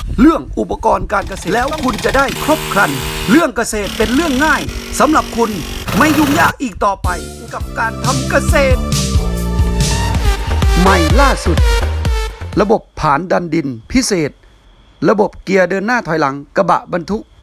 เรื่องอุปกรณ์การเกษตรแล้วคุณจะได้ครบครันเรื่องเกษตรเป็นเรื่องง่ายสำหรับคุณไม่ยุ่งยากอีกต่อไปกับการทำเกษตรใหม่ล่าสุดระบบผานดันดินพิเศษระบบเกียร์เดินหน้าถอยหลังกระบะบรรทุก